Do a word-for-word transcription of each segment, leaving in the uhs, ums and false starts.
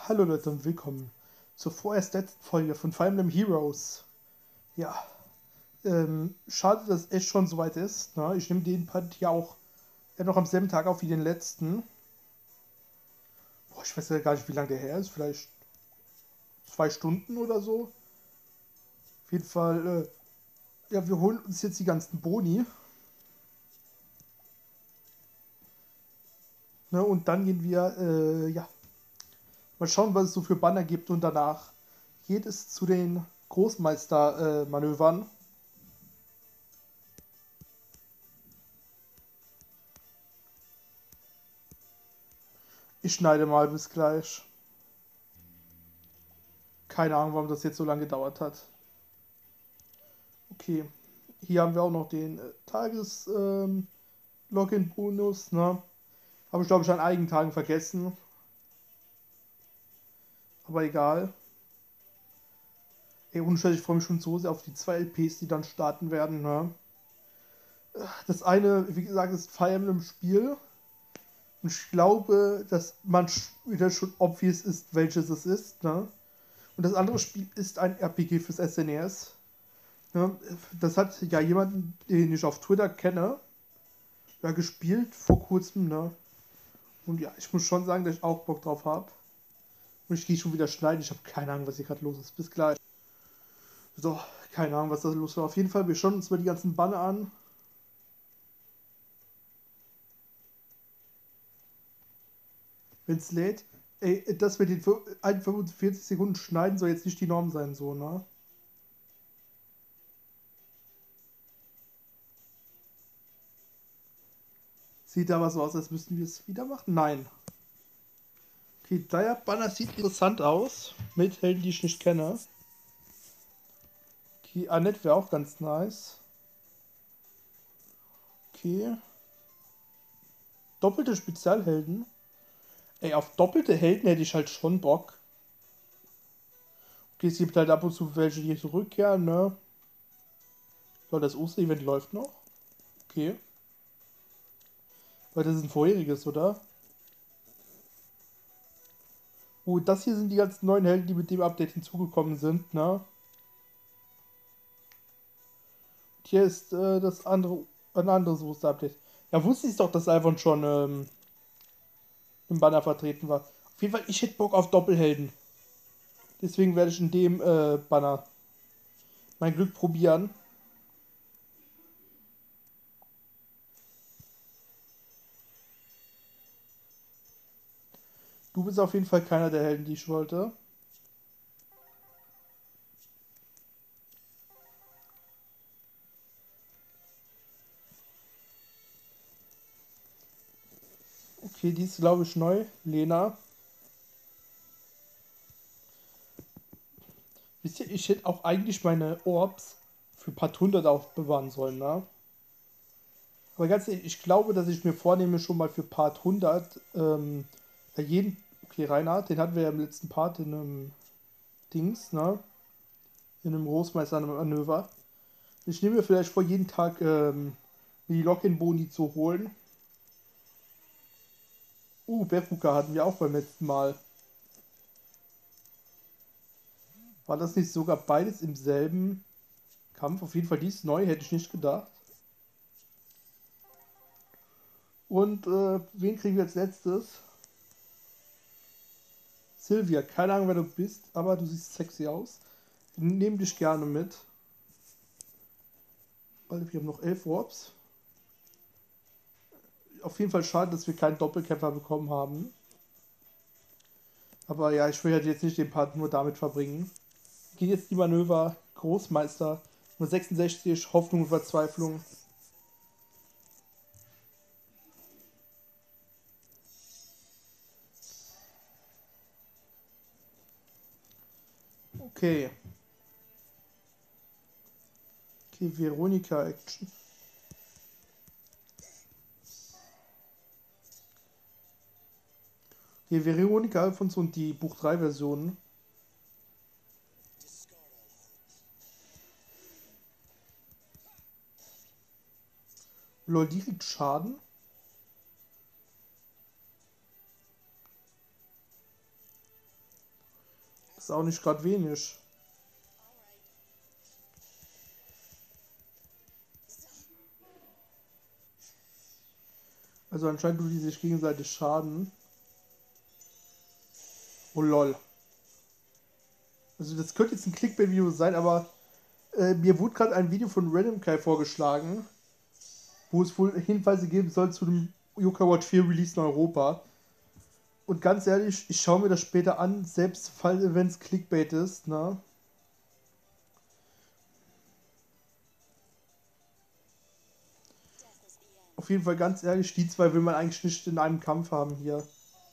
Hallo Leute und willkommen zur vorerst letzten Folge von Fire Emblem Heroes. Ja, ähm, schade, dass es echt schon soweit ist. Ne? Ich nehme den Part ja auch ja, noch am selben Tag auf wie den letzten. Boah, ich weiß ja gar nicht, wie lange der her ist. Vielleicht zwei Stunden oder so. Auf jeden Fall, äh, ja, wir holen uns jetzt die ganzen Boni. Ne? Und dann gehen wir, äh, ja, mal schauen, was es so für Banner gibt. Und danach geht es zu den Großmeister-Manövern. Ich schneide mal, bis gleich. Keine Ahnung, warum das jetzt so lange gedauert hat. Okay, hier haben wir auch noch den äh, Tages-Login-Bonus, ne? Habe ich glaube ich an einigen Tagen vergessen. Aber egal. Ey, ohne Scheiß, ich freue mich schon so sehr auf die zwei L Ps, die dann starten werden, ne? Das eine, wie gesagt, ist Fire Emblem Spiel. Und ich glaube, dass man wieder schon obvious ist, welches es ist, ne? Und das andere Spiel ist ein R P G fürs S N E S. Ne? Das hat ja jemanden, den ich auf Twitter kenne, ja, gespielt vor kurzem, ne? Und ja, ich muss schon sagen, dass ich auch Bock drauf habe. Und ich gehe schon wieder schneiden. Ich habe keine Ahnung, was hier gerade los ist. Bis gleich. So, keine Ahnung, was da los war. Auf jeden Fall, wir schauen uns mal die ganzen Banner an. Wenn es lädt. Ey, das mit den fünfundvierzig Sekunden schneiden soll jetzt nicht die Norm sein, so, ne? Sieht aber so aus, als müssten wir es wieder machen. Nein. Okay, der Banner sieht interessant aus. Mit Helden, die ich nicht kenne. Okay, Annette wäre auch ganz nice. Okay. Doppelte Spezialhelden. Ey, auf doppelte Helden hätte ich halt schon Bock. Okay, es gibt halt ab und zu welche, die zurückkehren, ne? So, das Oster-Event läuft noch. Okay. Weil das ist ein vorheriges, oder? Oh, das hier sind die ganzen neuen Helden, die mit dem Update hinzugekommen sind, ne? Und hier ist äh, das andere, ein anderes Oster-Update. Ja, wusste ich doch, dass Alvon schon ähm, im Banner vertreten war. Auf jeden Fall, ich hätte Bock auf Doppelhelden. Deswegen werde ich in dem äh, Banner mein Glück probieren. Du bist auf jeden Fall keiner der Helden, die ich wollte. Okay, die ist, glaube ich, neu. Lena. Wisst ihr, ich hätte auch eigentlich meine Orbs für Part hundert aufbewahren sollen, ne? Aber ganz ehrlich, ich glaube, dass ich mir vornehme, schon mal für Part hundert ähm, ja, jeden. Okay, Reinhard, den hatten wir ja im letzten Part in einem Dings, ne? In einem Großmeister-Manöver. Ich nehme mir vielleicht vor, jeden Tag ähm, die Login-Boni zu holen. Uh, Beruka hatten wir auch beim letzten Mal. War das nicht sogar beides im selben Kampf? Auf jeden Fall, die ist neu, hätte ich nicht gedacht. Und äh, wen kriegen wir als letztes? Sylvia, keine Ahnung, wer du bist, aber du siehst sexy aus. Nehm dich gerne mit. Weil wir haben noch elf Warps. Auf jeden Fall schade, dass wir keinen Doppelkämpfer bekommen haben. Aber ja, ich will halt jetzt nicht den Part nur damit verbringen. Geht jetzt die Manöver Großmeister Nummer sechsundsechzig, Hoffnung und Verzweiflung. Okay. Okay, Veronika Action. Okay, Veronika Alphons und die Buch drei Version. Lol, die kriegt Schaden. ist auch nicht gerade wenig. Also anscheinend tun die sich gegenseitig schaden. Oh lol. Also das könnte jetzt ein Clickbait-Video sein, aber äh, mir wurde gerade ein Video von Random Kai vorgeschlagen, wo es wohl Hinweise geben soll zu dem Yokai Watch vier Release in Europa. Und ganz ehrlich, ich schaue mir das später an, selbst wenn es Clickbait ist, ne? Auf jeden Fall ganz ehrlich, die zwei will man eigentlich nicht in einem Kampf haben hier.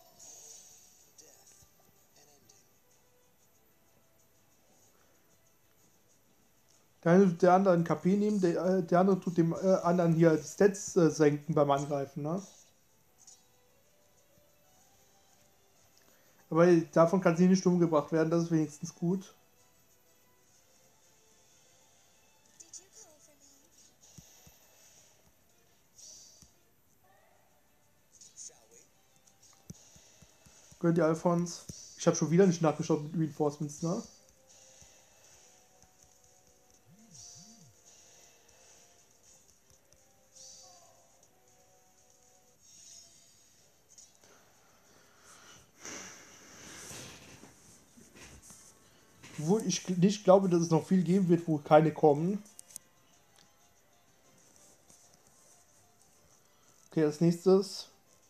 Der eine tut der andere ein K P nehmen, der, äh, der andere tut dem äh, anderen hier die Stats äh, senken beim Angreifen, ne? Aber davon kann sie nicht umgebracht werden, das ist wenigstens gut. Gönnt ihr Alphons? Ich habe schon wieder nicht nachgeschaut mit Reinforcements, ne? Wo ich nicht glaube, dass es noch viel geben wird, wo keine kommen. Okay, als nächstes.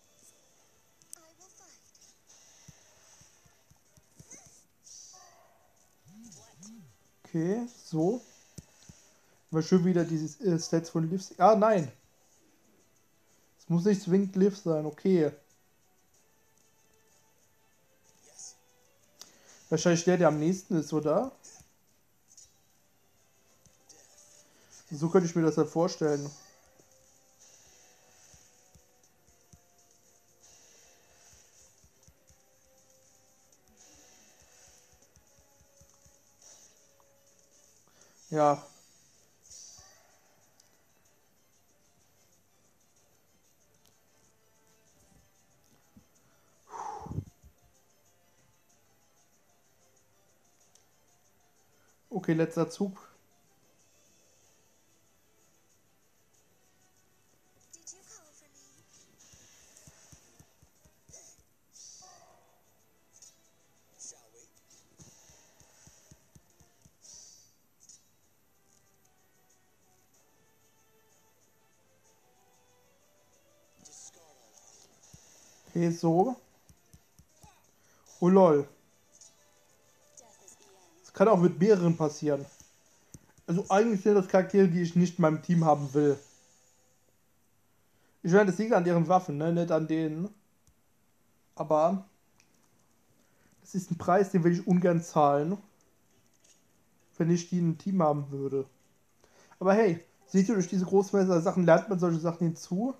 Okay, so. Mal schön wieder dieses äh, Stats von Liv. Ah, nein. Es muss nicht zwingend Liv sein, okay. Wahrscheinlich der, der am nächsten ist, oder? So könnte ich mir das halt vorstellen. Ja. Okay, letzter Zug. Okay, so. Oh lol. Das kann auch mit mehreren passieren. Also eigentlich sind das Charaktere, die ich nicht in meinem Team haben will. Ich meine, das liegt an deren Waffen, ne? Nicht an denen. Aber das ist ein Preis, den will ich ungern zahlen, wenn ich die in einem Team haben würde. Aber hey, seht ihr, durch diese Großmeister-Sachen lernt man solche Sachen hinzu.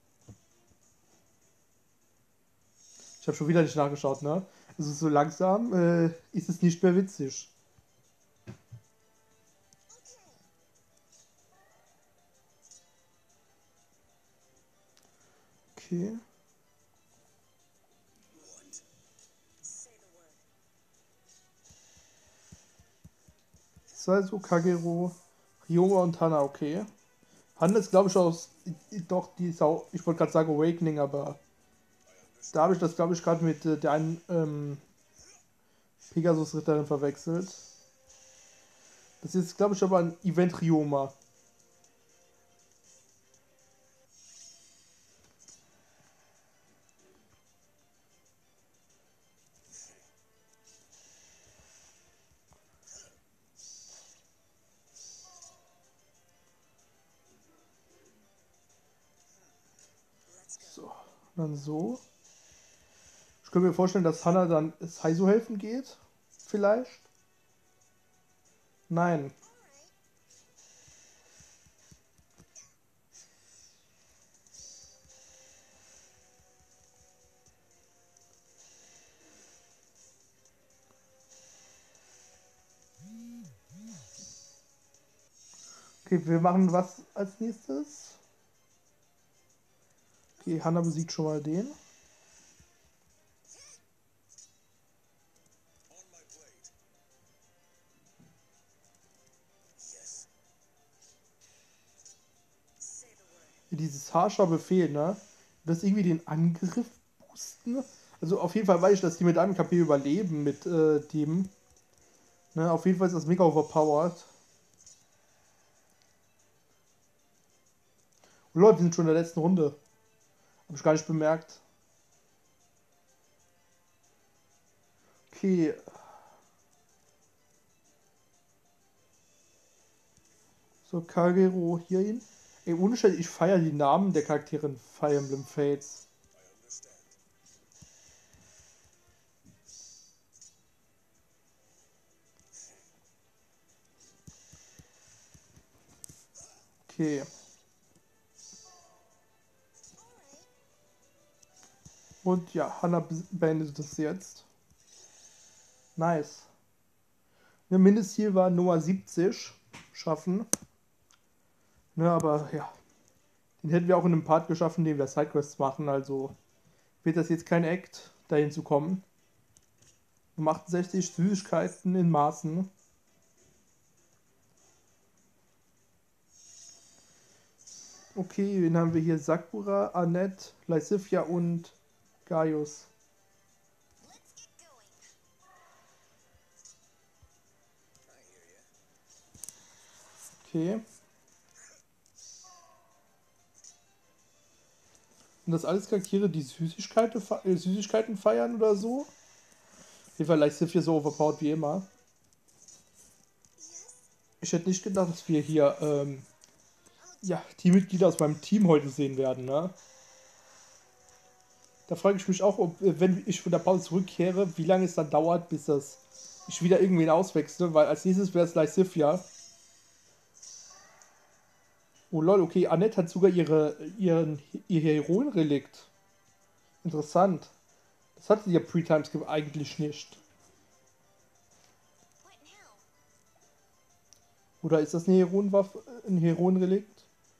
Ich habe schon wieder nicht nachgeschaut, ne? Also so langsam äh, ist es nicht mehr witzig. Okay. Also Kagero, Ryoma und Hana, okay. Hana ist glaube ich aus, doch, die ist auch, ich wollte gerade sagen Awakening, aber da habe ich das glaube ich gerade mit äh, der einen ähm, Pegasus-Ritterin verwechselt. Das ist glaube ich aber ein Event Ryoma. So, dann so. Ich könnte mir vorstellen, dass Hana dann Saizo helfen geht. Vielleicht? Nein. Okay, wir machen was als nächstes? Okay, Hana besiegt schon mal den. für dieses harscher Befehl, ne? Das irgendwie den Angriff boosten. Also auf jeden Fall weiß ich, dass die mit einem K P überleben mit äh, dem. Ne? Auf jeden Fall ist das mega overpowered. Und Leute, wir sind schon in der letzten Runde. Hab ich gar nicht bemerkt. Okay. So, Kagero hierhin. Ey, ohne Scheiß, ich feiere die Namen der Charaktere in Fire Emblem Fates. Okay. Und ja, Hannah beendet das jetzt. Nice. Ne, Mindestziel war Nummer siebzig schaffen. Ne, aber ja. Den hätten wir auch in einem Part geschaffen, in dem wir Sidequests machen. Also wird das jetzt kein Act, dahin zu kommen. Um achtundsechzig Süßigkeiten in Maßen. Okay, wen haben wir hier? Sakura, Annette, Lysithia und Gaius. Okay. Und das alles Charaktere, die Süßigkeiten, äh, Süßigkeiten feiern oder so? Auf jeden Fall Lysithia so overpowered wie immer. Ich hätte nicht gedacht, dass wir hier ähm, ja, Teammitglieder aus meinem Team heute sehen werden, ne? Da frage ich mich auch, ob, äh, wenn ich von der Pause zurückkehre, wie lange es dann dauert, bis das ich wieder irgendwen auswechsle, weil als nächstes wäre es Lysithia. Oh lol, okay, Annette hat sogar ihre, ihren, ihr Heroenrelikt. Interessant. Das hatte sie ja Pre-Timeskip eigentlich nicht. Oder ist das eine Heroenwaffe, ein Heroenrelikt?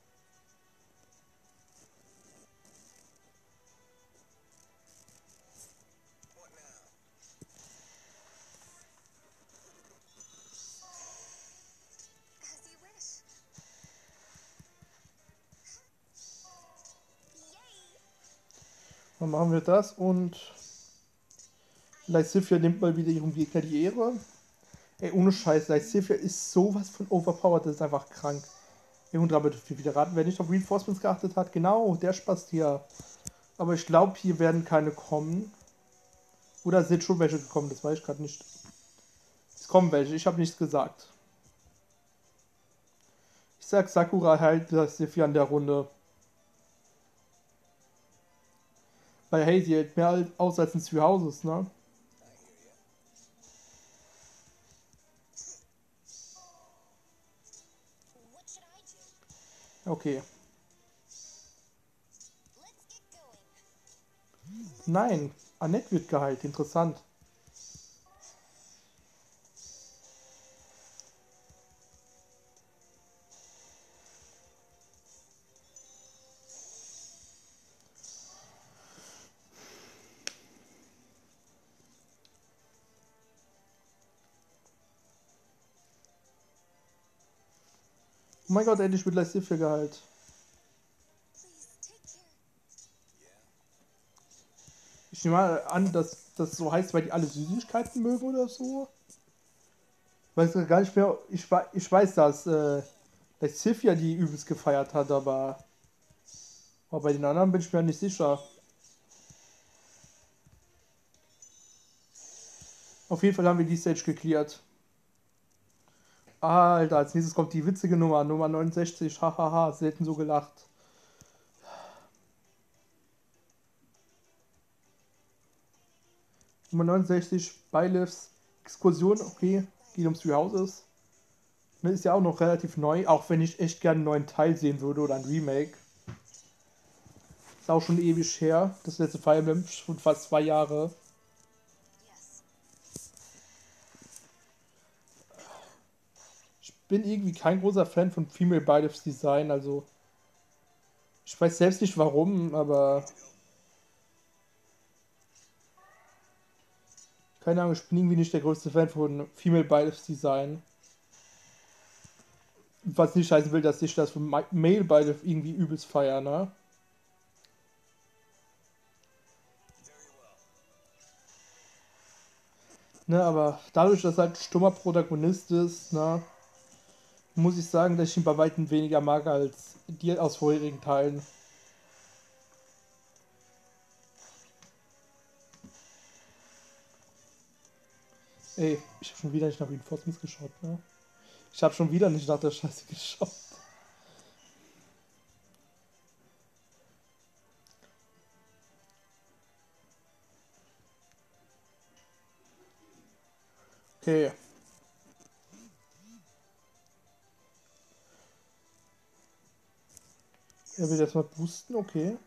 Dann machen wir das und Lysithia nimmt mal wieder ihrem Gegner die Ehre. Ey, ohne Scheiß, Lysithia ist sowas von overpowered, das ist einfach krank. Ey, und damit dürfen wir wieder raten, wer nicht auf Reinforcements geachtet hat. Genau, der Spaß hier. Aber ich glaube, hier werden keine kommen. Oder sind schon welche gekommen, das weiß ich gerade nicht. Es kommen welche, ich habe nichts gesagt. Ich sag, Sakura hält Lysithia an der Runde. Bei Hazy hält mehr aus als in Three Houses, ne? Okay. Nein, Annette wird geheilt. Interessant. Oh mein Gott, endlich wird Lysithia geheilt. Ich nehme mal an, dass das so heißt, weil die alle Süßigkeiten mögen oder so. Ich weiß gar nicht mehr. Ich, ich weiß, dass äh, Lysithia die übelst gefeiert hat, aber, aber bei den anderen bin ich mir nicht sicher. Auf jeden Fall haben wir die Stage geklärt. Alter, als nächstes kommt die witzige Nummer, Nummer neunundsechzig. Hahaha, selten so gelacht. Nummer neunundsechzig, Byleths Exkursion, okay, geht ums Three Houses. Ne, ist ja auch noch relativ neu, auch wenn ich echt gerne einen neuen Teil sehen würde oder ein Remake. Ist auch schon ewig her, das letzte Fire Emblem, schon fast zwei Jahre. Ich bin irgendwie kein großer Fan von Female Byleths Design, also ich weiß selbst nicht warum, aber keine Ahnung, ich bin irgendwie nicht der größte Fan von Female Byleths Design. Was nicht heißen will, dass ich das für Ma- Mail beide irgendwie übelst feiern, ne? Ne, aber dadurch, dass er halt ein stummer Protagonist ist, ne, muss ich sagen, dass ich ihn bei weitem weniger mag als die aus vorherigen Teilen. Ey, ich habe schon wieder nicht nach Reinforcements geschaut, ne? Ich habe schon wieder nicht nach der Scheiße geschaut. Okay. Er will jetzt mal boosten, okay.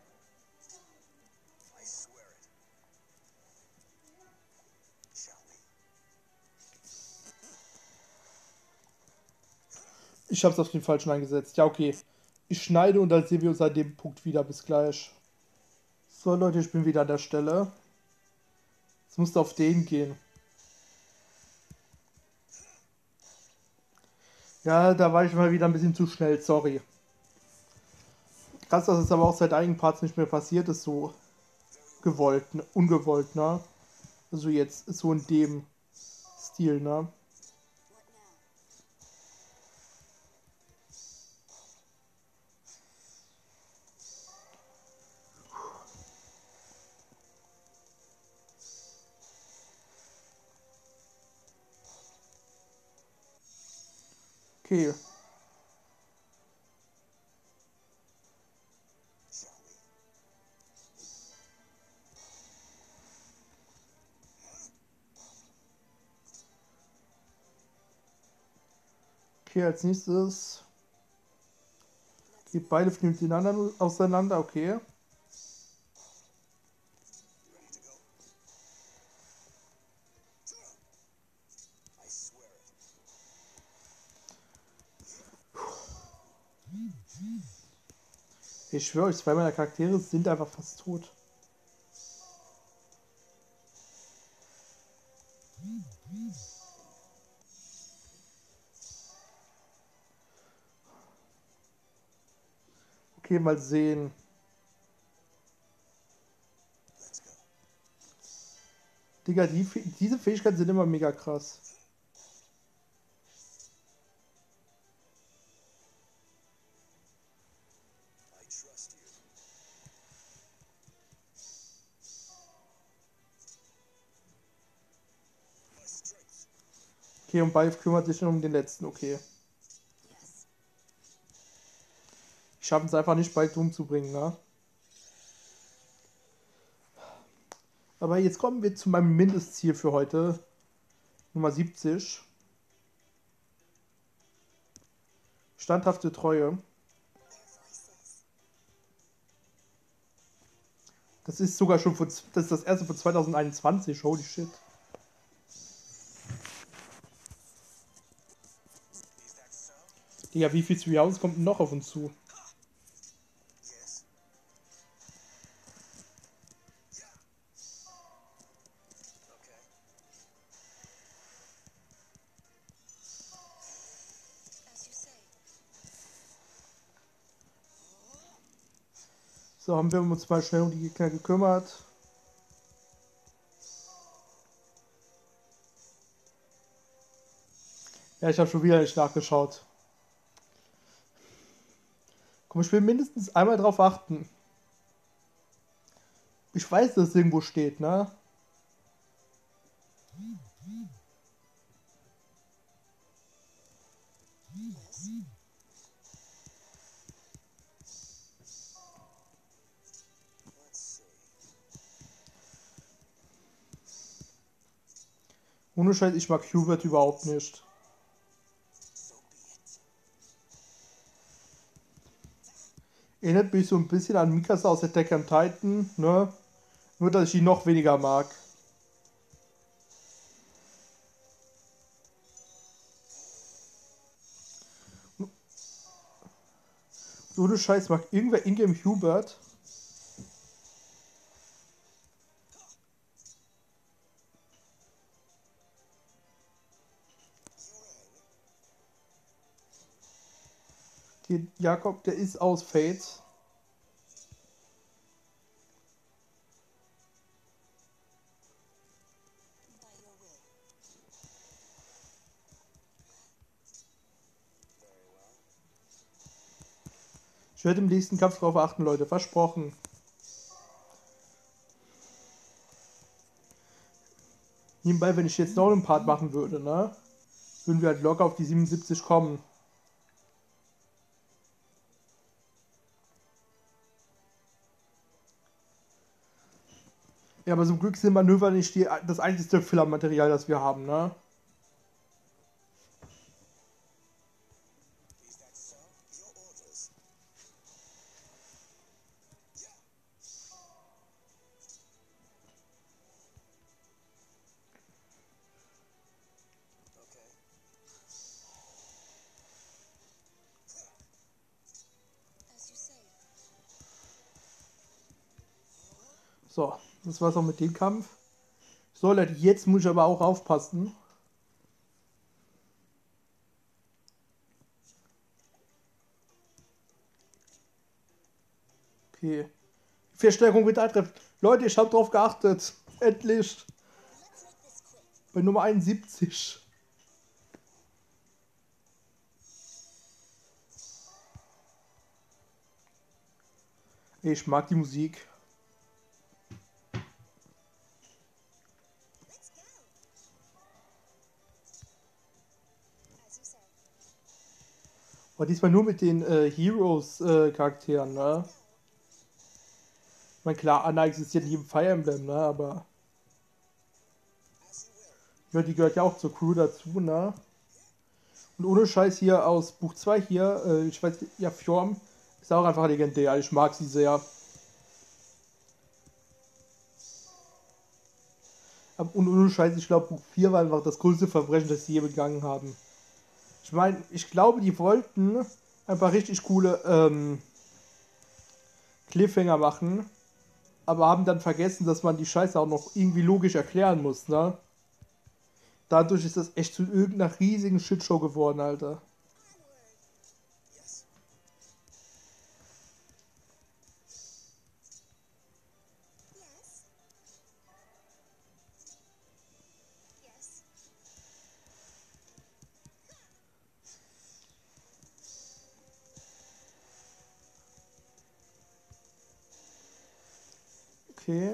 Ich habe es auf den falschen eingesetzt. Ja, okay. Ich schneide und dann sehen wir uns an dem Punkt wieder. Bis gleich. So, Leute, ich bin wieder an der Stelle. Es musste auf den gehen. Ja, da war ich mal wieder ein bisschen zu schnell, sorry. Krass, dass es aber auch seit einigen Parts nicht mehr passiert ist, so gewollt, ne? Ungewollt, ne? Also jetzt so in dem Stil, ne? Okay. Okay, als nächstes. Die beide fliegen miteinander auseinander, okay. Ich schwöre euch, zwei meiner Charaktere sind einfach fast tot. Okay, mal sehen. Digga, die, diese Fähigkeiten sind immer mega krass. Okay, und Balf kümmert sich um den letzten, okay. Ich schaffe es einfach nicht bald umzubringen, ne? Aber jetzt kommen wir zu meinem Mindestziel für heute. Nummer siebzig. Standhafte Treue. Das ist sogar schon, von, das ist das erste von zwanzig einundzwanzig, holy shit. Digga, wie viel zu Jahres kommt noch auf uns zu? So, haben wir uns mal schnell um die Gegner gekümmert. Ja, ich habe schon wieder nicht nachgeschaut. Komm, ich will mindestens einmal drauf achten. Ich weiß, dass es irgendwo steht, ne? Ohne Scheiß, ich mag Hubert überhaupt nicht. Erinnert mich so ein bisschen an Mikasa aus Attack on Titan, ne? Nur, dass ich ihn noch weniger mag. Ohne Scheiß, mag irgendwer Ingame Hubert? Okay, Jakob, der ist aus Fates. Ich werde im nächsten Kampf drauf achten, Leute. Versprochen. Nebenbei, wenn ich jetzt noch einen Part machen würde, ne? Würden wir halt locker auf die siebenundsiebzig kommen. Ja, aber zum Glück sind Manöver nicht die, das einzige Filler-Material, das wir haben, ne? So, das war's auch mit dem Kampf. So, Leute, jetzt muss ich aber auch aufpassen. Okay. Verstärkung wird eintreffen. Leute, ich habe drauf geachtet. Endlich. Bei Nummer einundsiebzig. Ich mag die Musik. Aber diesmal nur mit den äh, Heroes-Charakteren, äh, ne? Ich meine, klar, Anna existiert nicht im Fire Emblem, ne? Aber. Ja, die gehört ja auch zur Crew dazu, ne? Und ohne Scheiß hier aus Buch zwei hier, äh, ich weiß, ja, Fjorm ist auch einfach legendär. Ich mag sie sehr. Und ohne Scheiß, ich glaube, Buch vier war einfach das größte Verbrechen, das sie je begangen haben. Ich meine, ich glaube, die wollten einfach richtig coole ähm, Cliffhanger machen, aber haben dann vergessen, dass man die Scheiße auch noch irgendwie logisch erklären muss, ne? Dadurch ist das echt zu irgendeiner riesigen Shitshow geworden, Alter. Okay.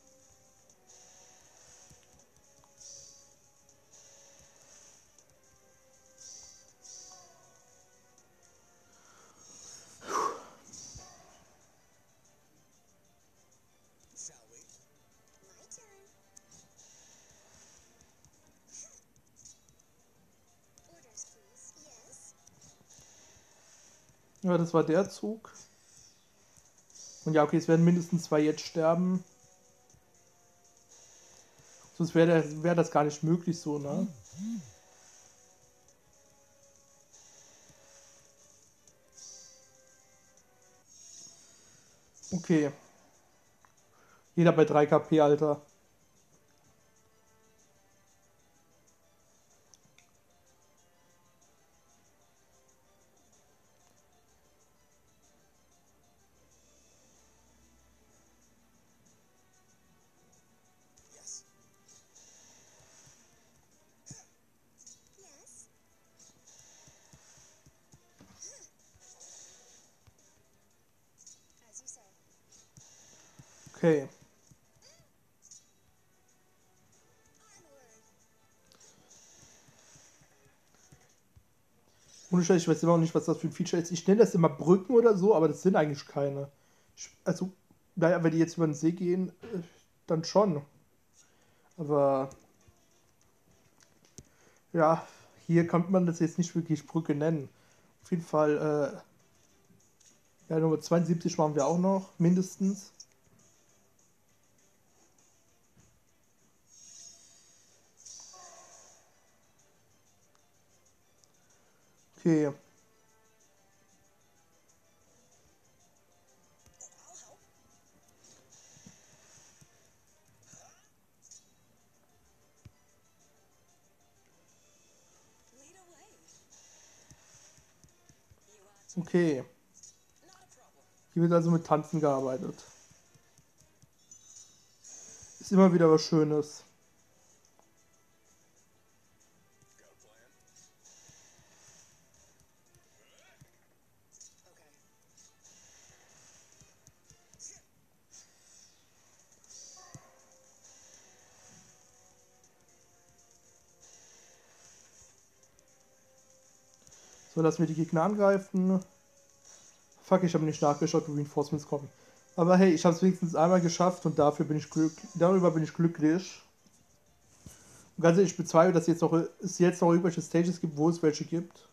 Ja, das war der Zug. Und ja, okay, es werden mindestens zwei jetzt sterben. Sonst wäre wär das gar nicht möglich so, ne? Okay. Jeder bei drei K P, Alter. Okay. Ohne Scheiß, ich weiß immer noch nicht, was das für ein Feature ist. Ich nenne das immer Brücken oder so, aber das sind eigentlich keine. Ich, also, naja, wenn die jetzt über den See gehen, äh, dann schon. Aber ja, hier kann man das jetzt nicht wirklich Brücke nennen. Auf jeden Fall, äh, ja, Nummer zweiundsiebzig machen wir auch noch, mindestens. Okay. Okay. Hier wird also mit Tanzen gearbeitet. Ist immer wieder was Schönes. So, lassen wir die Gegner angreifen. Fuck, ich habe nicht nachgeschaut, wo Reinforcements kommen. Aber hey, ich habe es wenigstens einmal geschafft und dafür bin ich glück darüber bin ich glücklich. Und ganz ehrlich, ich bezweifle, dass jetzt noch, es jetzt noch irgendwelche Stages gibt, wo es welche gibt.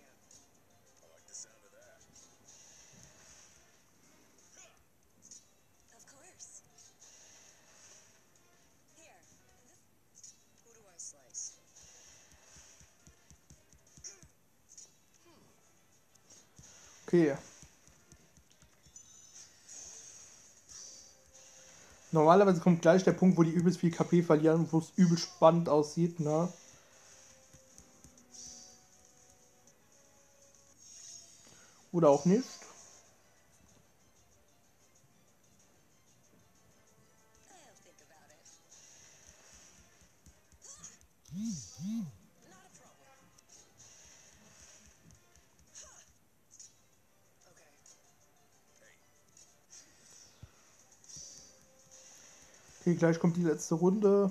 Okay. Normalerweise kommt gleich der Punkt, wo die übelst viel K P verlieren, wo es übel spannend aussieht, ne? Oder auch nicht. Okay, gleich kommt die letzte Runde.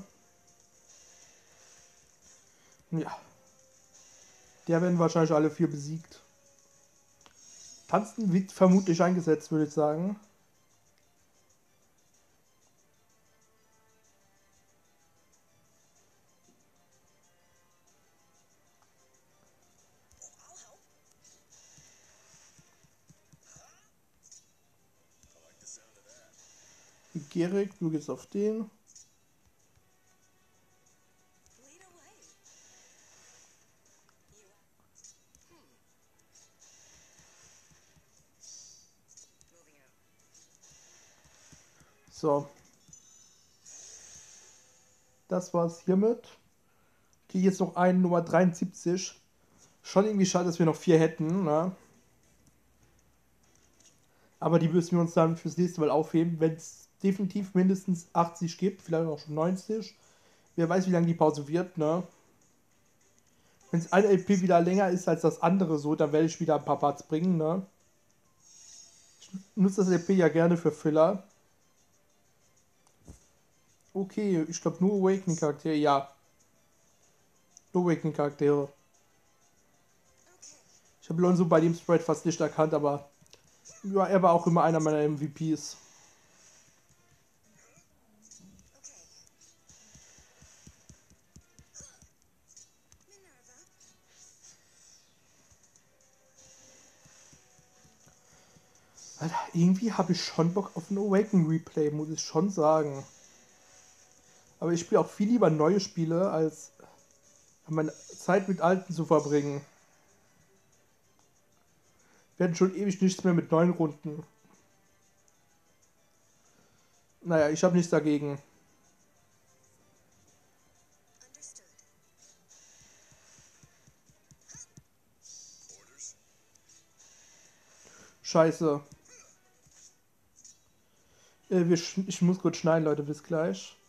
Ja. Der werden wahrscheinlich alle vier besiegt. Tanzen wird vermutlich eingesetzt, würde ich sagen. Gerig, du gehst auf den. So. Das war's hiermit. Okay, jetzt noch einen Nummer dreiundsiebzig. Schon irgendwie schade, dass wir noch vier hätten, ne? Aber die müssen wir uns dann fürs nächste Mal aufheben, wenn es definitiv mindestens achtzig gibt, vielleicht auch schon neunzig. Wer weiß, wie lange die Pause wird, ne? Wenn es ein L P wieder länger ist als das andere so, dann werde ich wieder ein paar Parts bringen, ne? Ich nutze das L P ja gerne für Filler. Okay, ich glaube nur Awakening-Charaktere, ja. Nur Awakening-Charaktere. Ich habe Lonzo bei dem Sprite fast nicht erkannt, aber ja, er war auch immer einer meiner M V Ps. Alter, irgendwie habe ich schon Bock auf ein Awakening Replay, muss ich schon sagen. Aber ich spiele auch viel lieber neue Spiele, als meine Zeit mit alten zu verbringen. Wir hatten schon ewig nichts mehr mit neuen Runden. Naja, ich habe nichts dagegen. Scheiße. Äh, wir sch ich muss kurz schneiden, Leute, bis gleich.